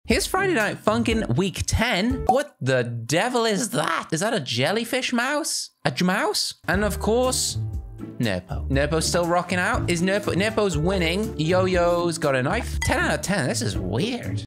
Here's Friday Night Funkin' Week 10. What the devil is that? Is that a jellyfish mouse? A mouse? And of course, NURPO. NURPO's still rocking out. Is NURPO's winning? Yo-Yo's got a knife. 10 out of 10. This is weird.